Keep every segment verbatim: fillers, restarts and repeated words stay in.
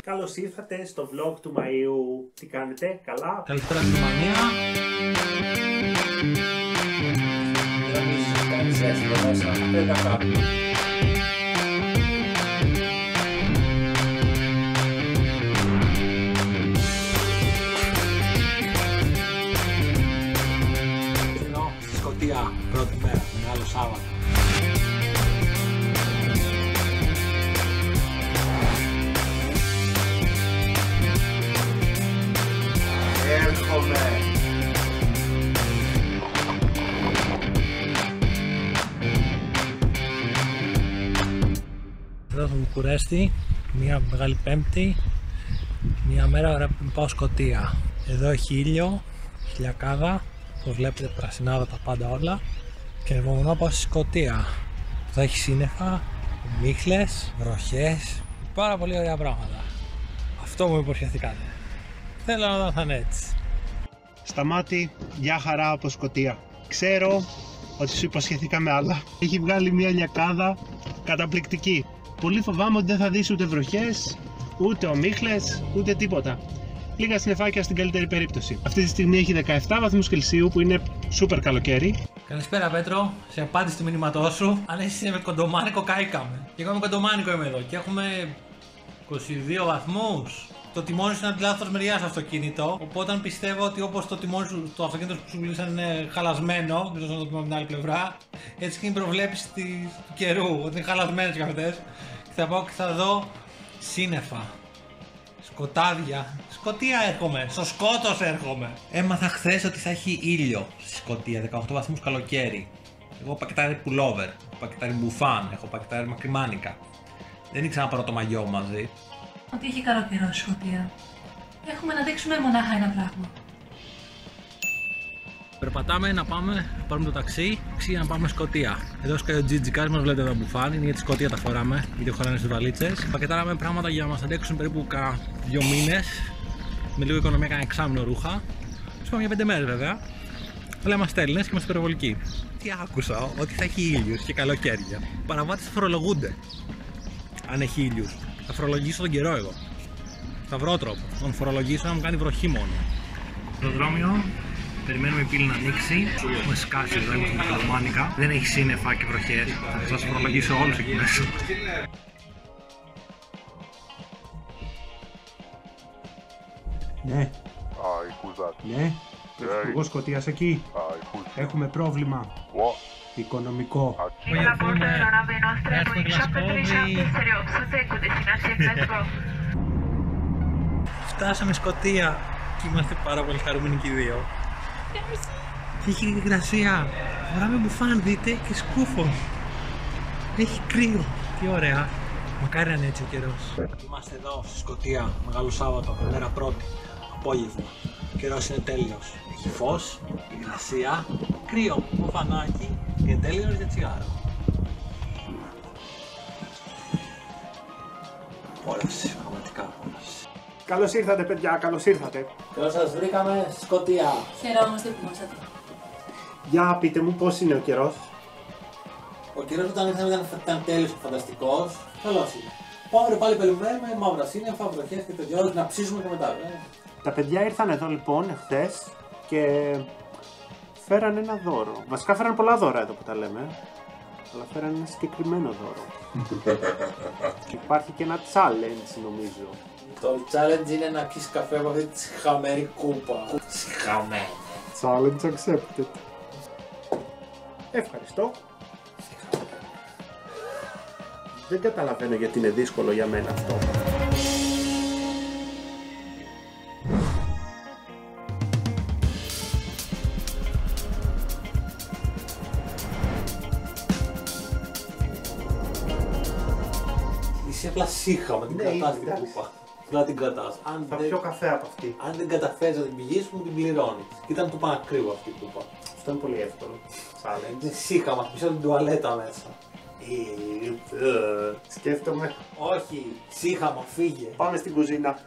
Καλώς ήρθατε στο vlog του Μαΐου. Τι κάνετε, καλά? Καλησπέρα στη Ρουμανία. Κάνεις έτσι εδώ μέσα, δεν τα κάνω. Εδώ στη Σκωτία, πρώτη μέρα, μεγάλο Σάββατο. Έρχομαι. Εδώ στο Βουκουρέστι, μια μεγάλη Πέμπτη, μια μέρα ώρα που πάω Σκωτία. Εδώ έχει ήλιο, χιλιακάδα, όπως βλέπετε πρασινάδα τα πάντα όλα. Και ανυπομονώ να πάω στη Σκωτία. Θα έχει σύννεφα, μίχλες, βροχές, πάρα πολύ ωραία πράγματα. Αυτό μου υποσχεθήκατε. Θέλω να δω θα είναι έτσι. Σταμάτη, γεια χαρά από Σκωτία. Ξέρω ότι σου υποσχεθήκαμε άλλα. Έχει βγάλει μια λιακάδα καταπληκτική. Πολύ φοβάμαι ότι δεν θα δεις ούτε βροχές, ούτε ομίχλες, ούτε τίποτα. Λίγα συννεφάκια στην καλύτερη περίπτωση. Αυτή τη στιγμή έχει δεκαεπτά βαθμούς Κελσίου που είναι σούπερ καλοκαίρι. Καλησπέρα Πέτρο, σε απάντηση στο μήνυματό σου. Αν είσαι με κοντομάνικο, κάηκαμε. Και εγώ με κοντομάνικο είμαι εδώ και έχουμε είκοσι δύο βαθμούς. Το τιμόνι σου είναι από τη λάθος μεριά στο αυτοκίνητο. Οπότε πιστεύω ότι όπως το τιμόνι σου, το αυτοκίνητο που σου πουλήσαν είναι χαλασμένο, δεν ξέρω να το πούμε από την άλλη πλευρά. Έτσι και είναι η προβλέψη του καιρού, ότι είναι χαλασμένες και αυτές. Και θα πάω και θα δω σύννεφα. Σκοτάδια. Σκωτία έρχομαι. Στο σκότος έρχομαι. Έμαθα χθες ότι θα έχει ήλιο στη Σκωτία. δεκαοκτώ βαθμούς καλοκαίρι. Εγώ έχω πακετάρει πουλόβερ. Έχω πακετάρει μπουφάν. Έχω πακετάρει μακριμάνικα. Δεν ήξερα να πάρω το μαγιό μαζί. Ότι έχει καλό καιρό στη Σκωτία. Έχουμε να δείξουμε μονάχα ένα πράγμα. Περπατάμε να πάμε, να πάρουμε το ταξί, ταξί για να πάμε Σκωτία. Εδώ σκάει ο τζιτζικάς μας, βλέπετε τα μπουφάν, είναι για τη Σκωτία τα φοράμε, γιατί χωράνε στις βαλίτσες. Πακετάραμε πράγματα για να μας αντέξουν περίπου κάνα δύο μήνες, με λίγο οικονομία, κάνα εξάμηνο ρούχα. Τους πάμε για πέντε μέρες βέβαια, αλλά είμαστε Έλληνες και είμαστε υπερβολικοί. Τι άκουσα, ότι θα έχει ήλιους και καλοκαίρια. Οι παραβάτες θα φορολογούνται, αν έχει ήλιους. Θα φορολογήσω τον καιρό εγώ. Θα βρω τρόπο, θα τον φορολογήσω να μου κάνει βροχή μόνο. Στο δρόμιο. Περιμένουμε η πύλη να ανοίξει. Έχουμε σκάσει εδώ, έχουμε τα Ρουμάνικα. Δεν έχει σύννεφα και βροχές. Θα σας φορολογήσω όλους εκεί μέσα. Ναι, Hi, who's that? ναι. Εγώ Σκωτίας εκεί. Hi, who's Έχουμε πρόβλημα what? οικονομικό. La bordo aeronave nostra Boeing σεπτακόσια τριάντα οκτώ cu destinație Glasgow. Φτάσαμε Σκωτία και είμαστε πάρα πολύ χαρούμενοι και οι δύο. Και έχει υγρασία. Φοράμε μπουφάν, δείτε, και σκούφο. Έχει κρύο. Τι ωραία. Μακάρι να είναι έτσι ο καιρός. Είμαστε εδώ στη Σκωτία, Μεγάλο Σάββατο, μέρα πρώτη, απόγευμα. Ο καιρός είναι τέλειος. Έχει φως, υγρασία, κρύο, μπουφανάκι. Είναι τέλειος για τσιγάρο. Απόλαυση, πραγματικά απόλαυση. Καλώς ήρθατε παιδιά, καλώς ήρθατε. Καλώς σας βρήκαμε στη Σκωτία. Χαιρόμαστε που ήρθατε. Για πείτε μου πώς είναι ο καιρός. Ο καιρός όταν ήρθαμε ήταν, ήταν τέλειος και φανταστικός. Καλώς είναι. Πάμε πάλι περιμένουμε, μαύρα σύννεφα, βροχές και τέτοια, να ψήσουμε και μετά. Ε. Τα παιδιά ήρθαν εδώ λοιπόν εχθές και φέραν ένα δώρο. Βασικά φέραν πολλά δώρα εδώ που τα λέμε, αλλά φέραν ένα συγκεκριμένο δώρο. Και υπάρχει και ένα challenge νομίζω. Το challenge είναι να πιεις καφέ από αυτή τη συχαμένη κούπα. Συχαμένη. Challenge accepted. Ευχαριστώ. Δεν καταλαβαίνω γιατί είναι δύσκολο για μένα αυτό. Είσαι απλά σύγχαμα, την Ναι, κρατάς την εντάξει. κούπα. Απλά την κρατάς. Αν Θα δεν, πιω καφέ από αυτή. αν δεν καταφέρεις να την πηγήσεις μου, την πληρώνεις. Και ήταν του πανακρύβου αυτή η κούπα. Αυτό είναι πολύ εύκολο. Challenge. Είναι σύγχαμα, πίσω την τουαλέτα μέσα. Σκέφτομαι. Όχι, σύγχαμα, φύγε. Πάμε στην κουζίνα.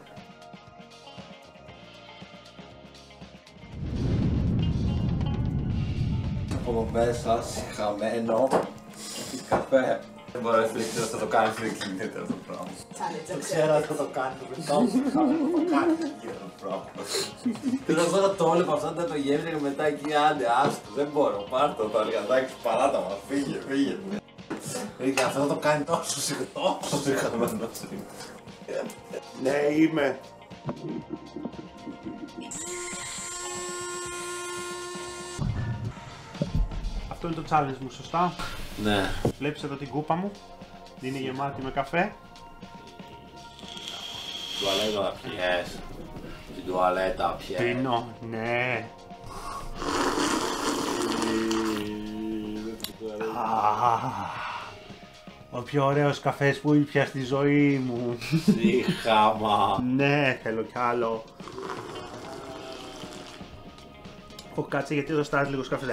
Από εδώ μέσα, συχαμένο, έχεις καφέ. Δεν μπορώ να φλέξω, θα το κάνει, δεν γίνεται αυτό το πράγμα. Το ξέρω ότι θα το κάνει, το πετάω, θα το κάνει, δεν γίνεται αυτό το πράγμα. Θέλω αυτό να το όλεπα, αυτό να το γέμιζε και μετά εκεί, άντε, άστο, δεν μπορώ, πάρ' το, τα αργαντάκι, παράτα μας, φύγε, φύγε. Και αυτό θα το κάνει τόσο συχνά, τόσο συχνά. Ναι, είμαι. Αυτό είναι το challenge μου, σωστά? Ναι. Βλέπεις εδώ την κούπα μου, είναι γεμάτη με καφέ. Τουαλέτα να πιες. Την τουαλέτα πιες. Πίνω, ναι. Ο πιο ωραίος καφές που ήπια στη ζωή μου. Σύχαμα. Ναι, θέλω κι άλλο. Ω, κάτσε γιατί εδώ στάζει λίγος καφέ.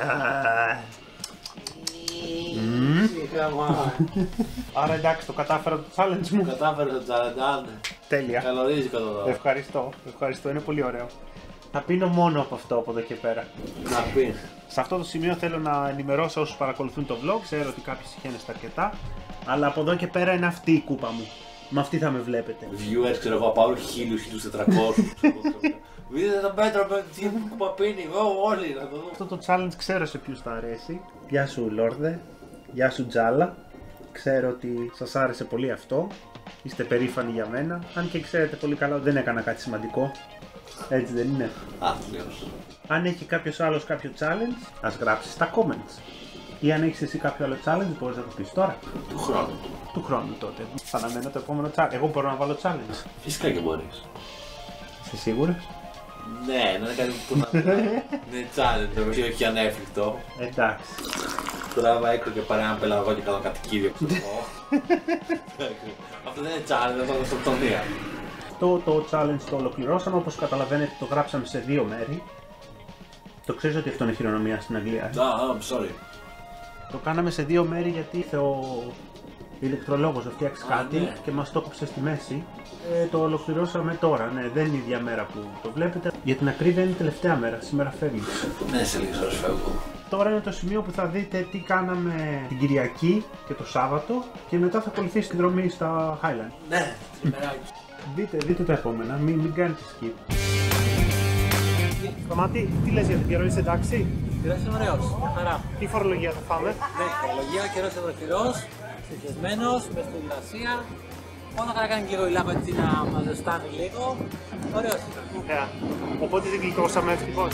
Σύχαμα. Άρα εντάξει, το κατάφερα το challenge μου. Κατάφερε το τσαραντάνε. Τέλεια. Καλωρίζικο το δω. Ευχαριστώ, ευχαριστώ, είναι πολύ ωραίο. Θα πίνω μόνο από αυτό από εδώ και πέρα. Να πει. Σε αυτό το σημείο θέλω να ενημερώσω όσους παρακολουθούν το vlog. Ξέρω ότι κάποιοι συχαίνεστε αρκετά. Αλλά από εδώ και πέρα είναι αυτή η κούπα μου. Με αυτή θα με βλέπετε. Viewers, ξέρω εγώ, πάω χίλιους, χίλιους τετρακόσιους. Δείτε τον Πέτρο, τι κούπα πίνει, όλοι να το δω. Αυτό το challenge ξέρω σε ποιους θα αρέσει. Γεια σου Λόρδε, γεια σου Τζάλα. Ξέρω ότι σας άρεσε πολύ αυτό. Είστε περήφανοι για μένα. Αν και ξέρετε πολύ καλά ότι δεν έκανα κάτι σημαντικό. Έτσι δεν είναι? Άθλιος. Αν έχει κάποιος άλλος κάποιο challenge, ας γράψει στα comments. Ή αν έχεις εσύ κάποιο άλλο challenge, μπορείς να το πεις τώρα. Του χρόνου. Του χρόνου τότε. Θα αναμένω το επόμενο challenge. Εγώ μπορώ να βάλω challenge. Φυσικά και μπορείς. Είσαι σίγουρος? Ναι, να είναι κάτι που να είναι challenge, το οποίο έχει ανέφικτο. Εντάξει. Τράβα έκρο και πάρε ένα πελαγό και κάνω κατοικίδιο, ξέρω εγώ. Αυτό δεν είναι challenge, αυτό είναι αυτοκτονία. Αυτό το challenge το ολοκληρώσαμε, όπως καταλαβαίνετε το γράψαμε σε δύο μέρη. Το ξέρεις ότι αυτό είναι χειρονομία στην Αγγλία? Ah, I'm sorry. Το κάναμε σε δύο μέρη γιατί ο ηλεκτρολόγος θα φτιάξει Α, κάτι ναι. και μας το κόψε στη μέση. Ε, το ολοκληρώσαμε τώρα, ναι, δεν είναι η ίδια μέρα που το βλέπετε. Για την ακρίβεια είναι η τελευταία μέρα, σήμερα φεύγει. Ναι, σε λίγες ώρες φεύγω. Τώρα είναι το σημείο που θα δείτε τι κάναμε την Κυριακή και το Σάββατο και μετά θα ακολουθήσει τη δρομή στα Highland. Ναι, ημεράκι. Δείτε, δείτε τα επόμενα, μην, μην κάνετε skip. Σταμάτη, τι λες για τον καιρό, είσαι εντάξει? Καιρός είναι ωραίος, μια χαρά. Τι φορολογία θα φάμε? Ναι, φορολογία, καιρός είναι δροσερός, συνηθισμένος, μες στην υγρασία. Μόνο θα κάνει και λίγο ηλάκο έτσι να μας ζεστάνει λίγο. Ωραίος είναι. Ωραία. Οπότε δεν γλιτώσαμε ευτυχώς.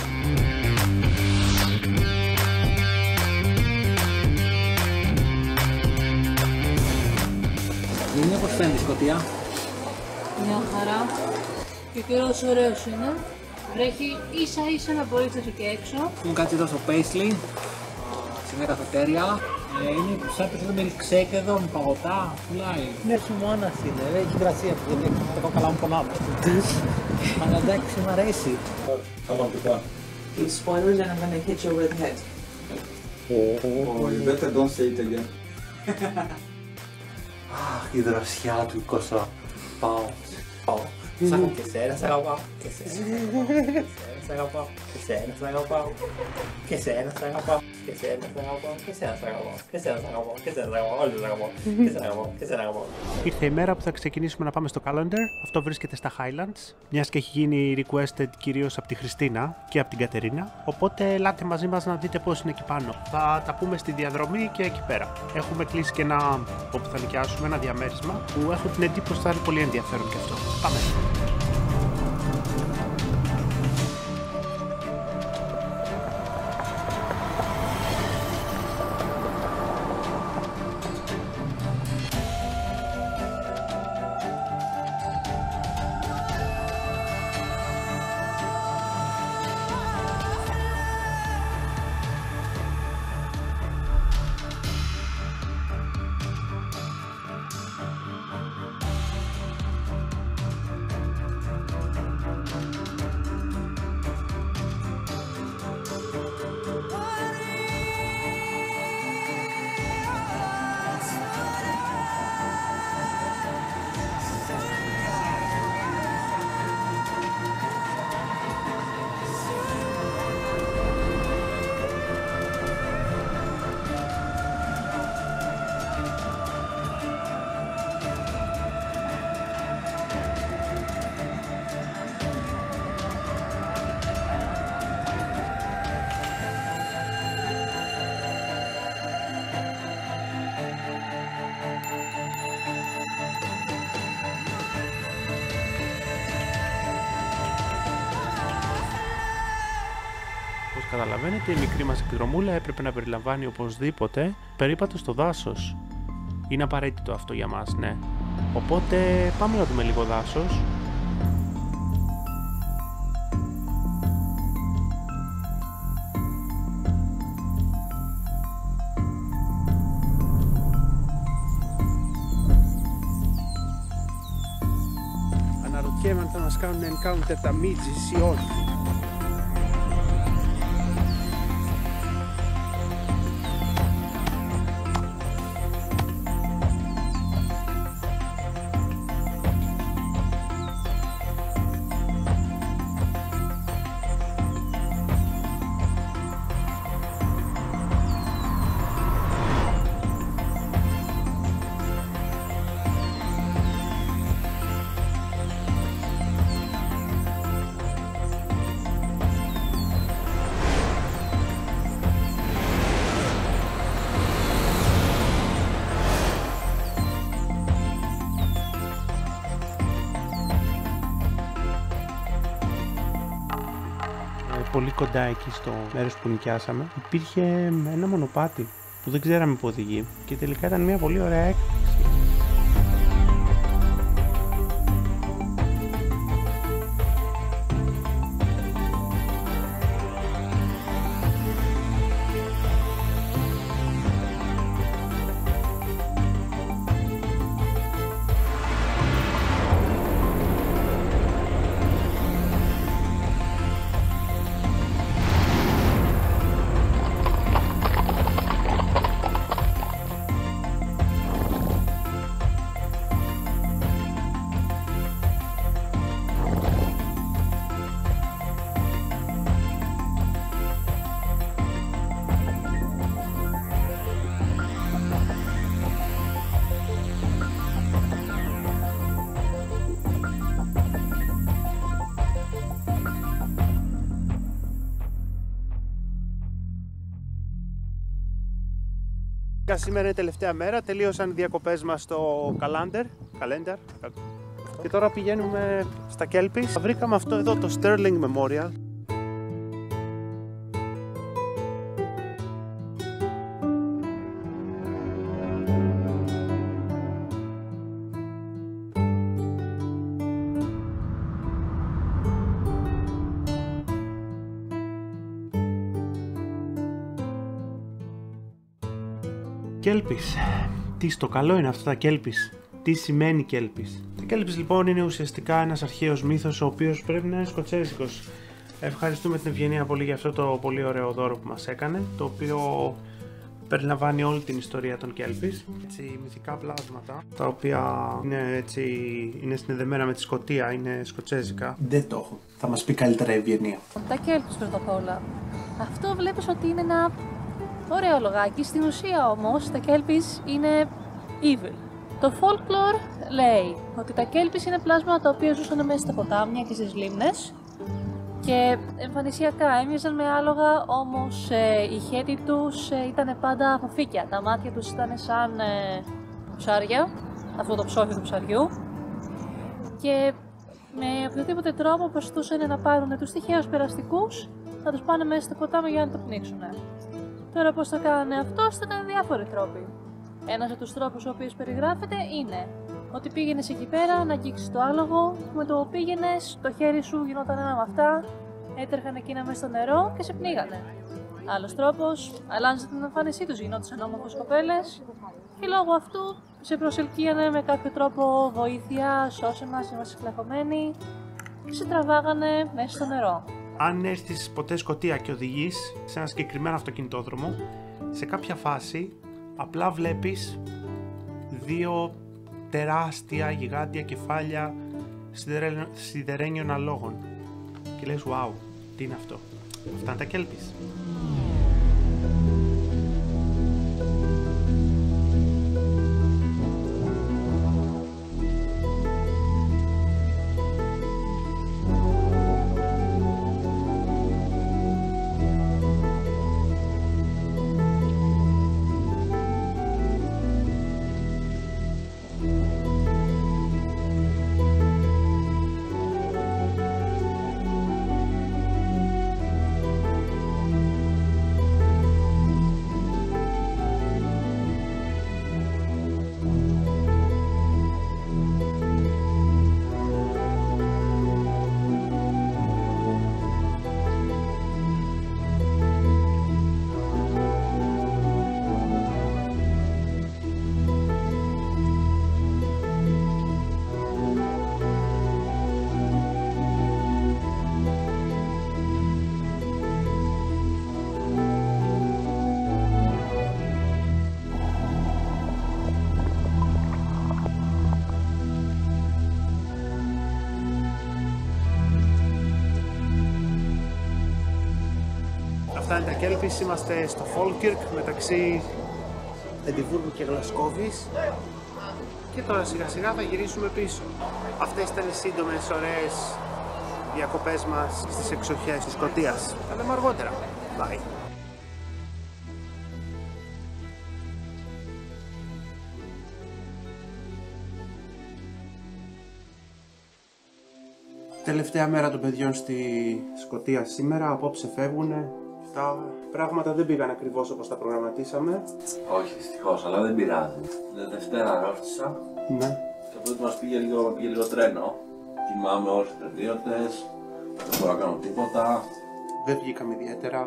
Είναι όπως φαίνεται η Σκωτία. Μια χαρά. Και ο καιρός ωραίος είναι. Βρέχει ίσα ίσα να μπορείτε και έξω. Έχουμε κάτσει εδώ στο Paisley, σε μια καφετέρια. Ε, είναι σαν πίσω με ριξέκ εδώ, με παγωτά, πουλάει. Ναι, χειμώνας είναι, δεν έχει υγρασία που δεν έχει, εγώ καλά μου πονάμε. Αλλά εντάξει, μ' αρέσει. You spoiled and I'm gonna hit you with head. Oh, you better don't say it again. Αχ, η δροσιά του είκοσι pounds. Σαν και σένα σ' αγαπάω, και σένα σ' αγαπάω, και σένα σ' αγαπάω, και σένα σ' αγαπάω, και σένα σ' αγαπάω, και σένα σ' αγαπάω, και σένα σ' αγαπάω, και σένα σ' αγαπάω, όλοι σ' αγαπάω, και σένα αγαπάω, και σένα αγαπάω. Ήρθε η μέρα που θα ξεκινήσουμε να πάμε στο Calendar. Αυτό βρίσκεται στα Highlands, μιας και έχει γίνει requested κυρίως από τη Χριστίνα και από την Κατερίνα. Οπότε ελάτε μαζί μας να δείτε πώς είναι εκεί πάνω. Θα τα πούμε στη διαδρομή και εκεί πέρα. Έχουμε κλείσει και ένα, όπου θα νοικιάσουμε, ένα διαμέρισμα που έχω την εντύπωση ότι θα είναι πολύ ενδιαφέρον και αυτό. Πάμε! καταλαβαίνετε, η μικρή μας εκδρομούλα έπρεπε να περιλαμβάνει οπωσδήποτε περίπατο στο δάσος. Είναι απαραίτητο αυτό για μας, ναι. Οπότε πάμε να δούμε λίγο δάσος. Αναρωτιέμαι αν θα μας κάνουν encounter τα midges ή όχι. Πολύ κοντά εκεί στο μέρος που νοικιάσαμε υπήρχε ένα μονοπάτι που δεν ξέραμε που οδηγεί και τελικά ήταν μια πολύ ωραία έκπληξη. Σήμερα είναι η τελευταία μέρα, τελείωσαν οι διακοπές μας στο Calendar, Calendar. Και τώρα πηγαίνουμε στα Kelpies. Βρήκαμε αυτό εδώ, το Sterling Memorial. Kelpies. Τι στο καλό είναι αυτά τα Kelpies. Τι σημαίνει Kelpies. Τα Kelpies λοιπόν είναι ουσιαστικά ένας αρχαίος μύθος ο οποίος πρέπει να είναι σκοτσέζικος. Ευχαριστούμε την Ευγενία πολύ για αυτό το πολύ ωραίο δώρο που μας έκανε, το οποίο περιλαμβάνει όλη την ιστορία των Kelpies. Έτσι, μυθικά πλάσματα, τα οποία είναι, έτσι, είναι συνδεδεμένα με τη Σκωτία, είναι σκοτσέζικα. Δεν το έχω. Θα μας πει καλύτερα η Ευγενία. Τα Kelpies πρώτα απ' όλα. Αυτό βλέπεις ότι είναι ένα ωραίο λογάκι. Στην ουσία όμως τα Kelpies είναι evil. Το folklore λέει ότι τα Kelpies είναι πλάσματα τα οποία ζούσαν μέσα στα ποτάμια και στις λίμνες και εμφανισιακά έμοιαζαν με άλογα, όμως ε, η χέτη τους ε, ήταν πάντα από φύκια. Τα μάτια τους ήταν σαν ε, ψάρια, αυτό το ψόφιο του ψαριού, και με οποιοδήποτε τρόπο προσπαθούσαν να πάρουν τους τυχαίους περαστικούς, να τους πάνε μέσα στο ποτάμι για να το πνίξουν. Τώρα πώς θα κάνανε αυτό, ήταν διάφοροι τρόποι. Ένας από τους τρόπους ο οποίος περιγράφεται είναι ότι πήγαινες εκεί πέρα να αγγίξεις το άλογο, με το πήγαινες, το χέρι σου γινόταν ένα με αυτά, έτρεχαν εκείνα μέσα στο νερό και σε πνίγανε. Άλλος τρόπος, αλλάζανε την εμφάνισή τους, γινόντουσαν όμορφες κοπέλες και λόγω αυτού σε προσελκύανε με κάποιο τρόπο βοήθεια, σώσε μας, είμαστε φυλακωμένοι, και σε τραβάγανε μέσα στο νερό. Αν έρθεις ποτέ Σκωτία και οδηγείς σε ένα συγκεκριμένο αυτοκινητόδρομο, σε κάποια φάση απλά βλέπεις δύο τεράστια γιγάντια κεφάλια σιδερένιων αλόγων και λες wow, τι είναι αυτό. Αυτά είναι τα Kelpies. είναι τα Κέλπης, είμαστε στο Falkirk μεταξύ Εντιμβούργου και Γλασκόβης και τώρα σιγά σιγά θα γυρίσουμε πίσω. Αυτές ήταν οι σύντομες, ωραίες διακοπές μας στις εξοχές της Σκωτίας. Θα λέμε αργότερα. Bye. Τελευταία μέρα των παιδιών στη Σκωτία σήμερα, απόψε φεύγουνε. Τα πράγματα δεν πήγαν ακριβώς όπως τα προγραμματίσαμε. Όχι, δυστυχώς, αλλά δεν πειράζει. Την Δευτέρα ρώτησα. Ναι. Και από τότε μας πήγε λίγο, πήγε λίγο τρένο. Κοιμάμαι όλες τις τελείωτες, δεν μπορώ να κάνω τίποτα. Δεν βγήκαμε ιδιαίτερα.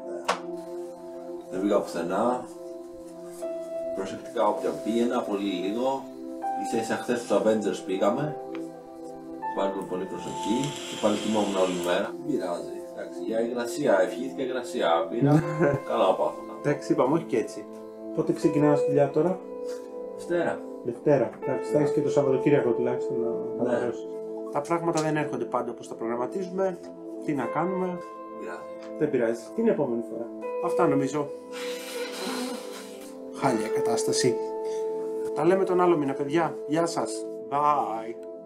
Δεν πήγα πουθενά. Προσεκτικά όποια πήγαινα, πολύ λίγο. Ίσα ίσα χθες στους Avengers πήγαμε. Βάλουμε πολύ προσοχή και πάλι κοιμόμουν όλη μέρα. Δεν πειράζει. Εντάξει, για υγρασία, ευχήθηκα υγρασία. Πήρα, καλά πάθωνα. Εντάξει, είπαμε, όχι και έτσι. Πότε ξεκινάμε στη δουλειά τώρα? Δευτέρα. Δευτέρα. Εντάξει, θα έχεις και το Σαββατοκύριακο τουλάχιστον να Ναι. αναγνώσεις. Τα πράγματα δεν έρχονται πάντα όπως τα προγραμματίζουμε. Τι να κάνουμε. Πειράζει. Δεν πειράζει. Την επόμενη φορά. Αυτά νομίζω. Χάλια κατάσταση. Τα λέμε τον άλλο μήνα, παιδιά. Γεια σας. Bye.